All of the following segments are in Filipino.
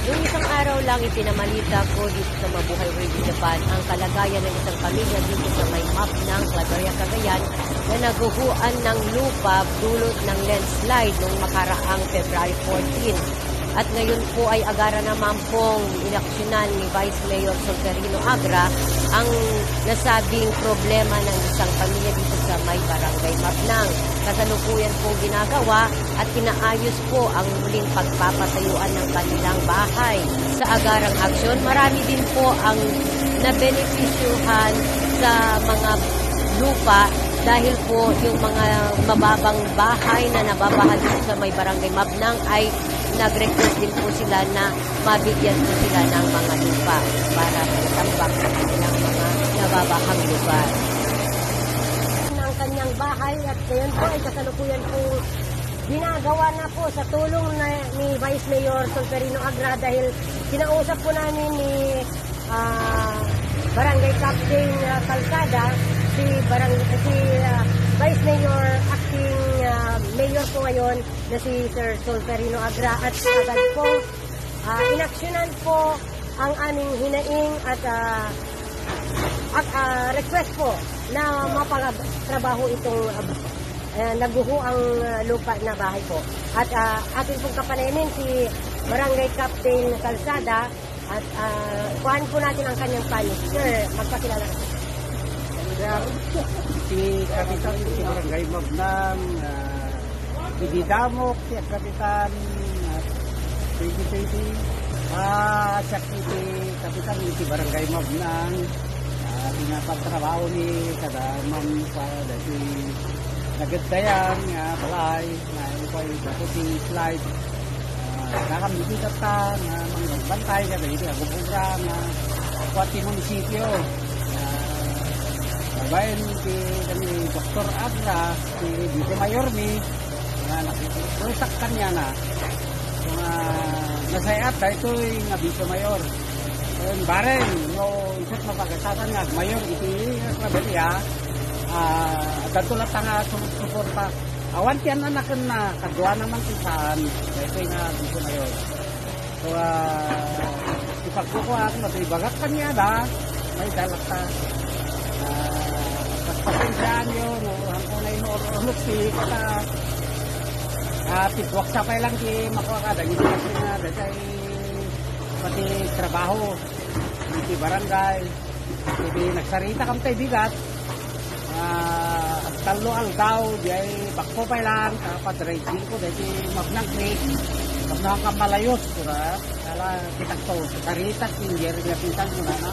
Noong isang araw lang ipinamalita ko dito sa Mabuhay Radio Japan ang kalagayan ng isang pamilya dito sa may map ng Claveria, Cagayan na naguhuan ng lupa dulot ng landslide noong makaraang February 14. At ngayon po ay agara naman pong inaksyonan ni Vice Mayor Solferino Agra ang nasabing problema ng isang pamilya dito sa may barangay Mabnang. Kasalukuyan po ginagawa at inaayos po ang muling pagpapatayuan ng kanilang bahay. Sa agarang aksyon, marami din po ang nabenepisyuhan sa mga lupa dahil po yung mga mababang bahay na nababaha dito sa may barangay Mabnang ay nag-request din po sila na mabigyan po sila ng mga lupa para matambak sa kanilang mga nababahang lugar. Ang kanyang bahay at ngayon po ay kasalukuyan po ginagawa na po sa tulong ni Vice Mayor Solferino Agra dahil kinausap po namin ni Barangay Captain Calzada, si Vice Mayor, acting mayor po ngayon na si Sir Solferino Agra at agad po inaksyonan po ang aming hinaing at request po na mapagtrabaho itong naguho ang lupa na bahay po. At ating pong kapanayanin si Barangay Captain Calzada at kuhaan po natin ang kanyang panig. Sir, magpakilala ka. Si Kapitan si Barangay Mabnang, Ididamok, si Kapitan 2020, siya si Kapitan si Barangay Mabnang, pinapagtrabaho ni kadamang pa dati nagadayan nga balay na ipay dati si slide nakamibigatan na mga bantay na dito ang bubugra na kuwati munisipyo. Bayan si Dr. Agra, si Vice Mayor ni na nakikita kanya na nasayat dahil ito'y nga Vice Mayor. Baren, no isot mapagkatasan nga Mayor iti Claveria, datulat nga suporta. Awan tiyan na nakan na kadwa naman saan dahil nga Vice Mayor. So, ipagkukuha at matibagat kanya da, may dalata. Pasensyahan yun, hanggang na yung orolog si kata pitwak sapay lang si makuha ka dahil kasi nga dahil pati trabaho di barangay hindi nagsarita kami tayo bigat at talo aldaw dahil bakpo pa lang padraging ko dahil Mabnang Creek Mabnang Kamalayos kala kitang to sarita singer na pinsan mo na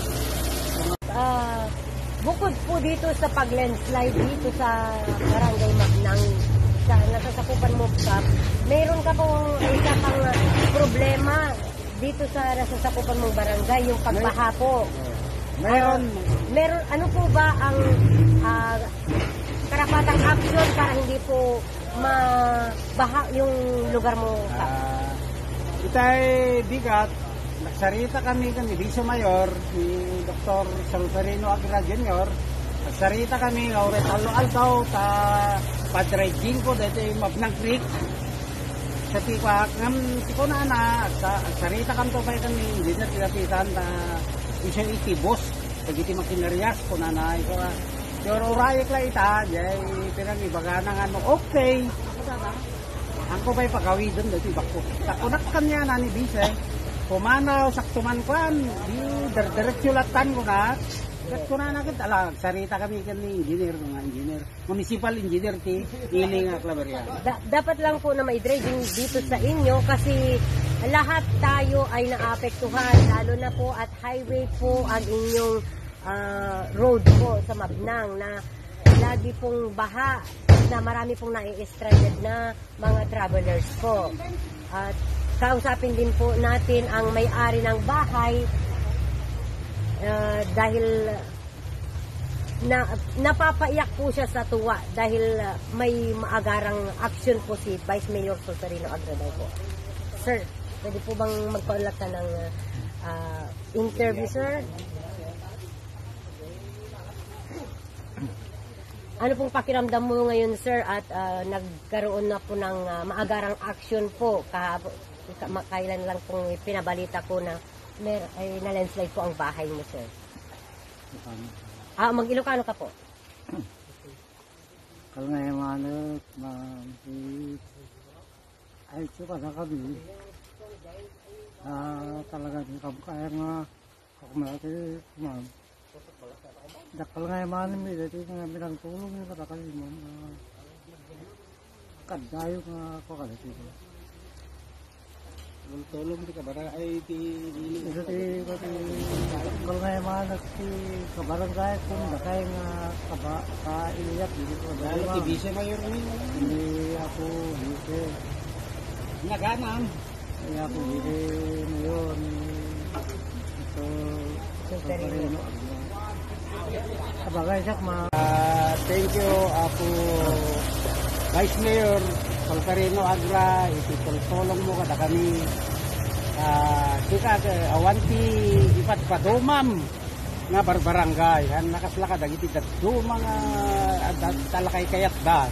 bukod po dito sa pag-landslide dito sa Barangay Mabnang sa nasasakupan mo Kap, mayroon ka pong isa pang problema dito sa nasasakupan mong barangay, yung pagbaha po. Meron, ano po ba ang karapatang action para hindi po mabaha yung lugar mo Kap? Itay bigat. Nagsarita kami Vice Mayor, si Dr. Solferino Agra Jr. Nagsarita kami, Lauret Aldo ta padraging ko dito Mabnang Creek. Sa tikwak, si ko na nagsarita kami to pa kami, hindi na tinapitan na isang itibos, pagiti makinarias ko na ito yung urayik lang ita, jay pinang ibaga ng okay. Ang ko ba'y pagawi doon dito ibako. Takunak kanya na ni Vice. Pumanaw, saktuman kwan, di diretsulatan ko na. Kat ko na nakit, sarita kami ni engineer, mga engineer. Municipal engineer ti Iling Claveria. Dapat lang po na maidredging dito sa inyo kasi lahat tayo ay naapektuhan, lalo na po at highway po ang inyong road po sa Mabnang na lagi pong baha na marami pong nai-stranded na mga travelers po. At kausapin din po natin ang may-ari ng bahay dahil napapaiyak po siya sa tuwa dahil may maagarang action po si Vice Mayor Solferino Agra daw po. Sir, pwede po bang magpaulat ka ng interview, sir? Ano pong pakiramdam mo ngayon, sir, at nagkaroon na po ng maagarang action po kailan lang pong pinabalita ko na na-landslide po ang bahay mo, sir. Mag-Ilocano ka po? Kalau ngayon manot, ay suka na kami. Talaga di kami kaya nga ako malaki, ma'am. Dakal ngayon manot, dito nga binagtulong yung katakali, ma'am. Kadayo nga ako kalaki. Tulong di kabarang ay ito ti kalau ngayon manot si kabarang gaya kung nakay nga kailiyat dito ko dahil ti bise mayor ni hindi ako bise naganan hindi ako bise mayor ito Solferino kabagay siya thank you ako Vice Mayor Solferino Agra, itutulong mo kada kami. Sika awanti ipat padomam nga barbarangay. Han nakaslaka dagiti dadumang talakay kayat da.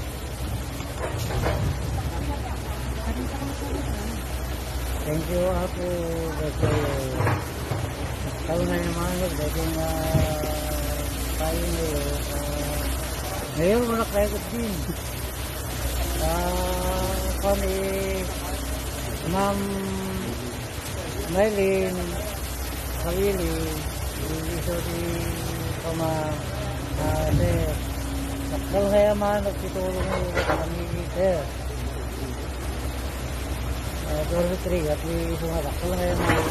Thank you ako kasi taon na naman dahil nga tayo ngayon wala kayo din. Kami Ma'am Maylin Kawili iso di kama nakal kaya man nagtutulong nyo kami sir dormitory at iso nga nakal kaya man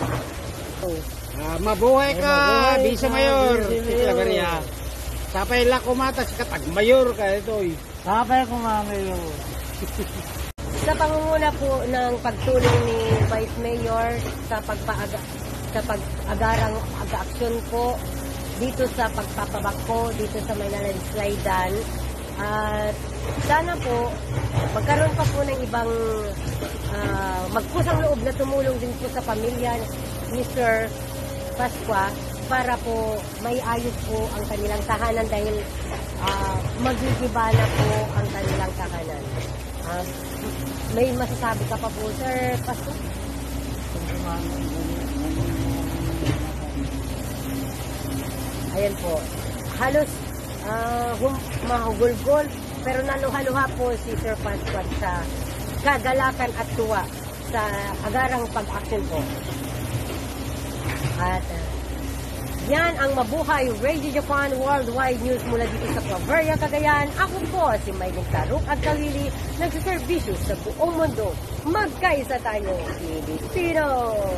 mabuhay ka Bisa Mayor Tita Maria sapay la kumatas katag mayor ka ito sapay kumamayor Sa pangunguna po ng pagtulong ni Vice Mayor sa pag-agarang ag-aksyon po dito sa pagpapabako dito sa may nalandslidean at sana po magkaroon pa po ng ibang magpusang loob na tumulong din po sa pamilya ni Sir Pascua para po may ayos po ang kanilang tahanan dahil magigiba na po ang kanilang tahanan. May masasabi ka pa po, Sir Pastor? Ayan po. Halos mahugulgol pero naluha-luha po si Sir Pastor sa kagalakan at tuwa sa agarang pag-action po. At yan ang Mabuhay Radio Japan Worldwide News mula dito sa Claveria, Cagayan. Ako po si Maylin Taruk at Kalili, nagsiservisyo sa buong mundo. Magkaisa tayo, Pilipino!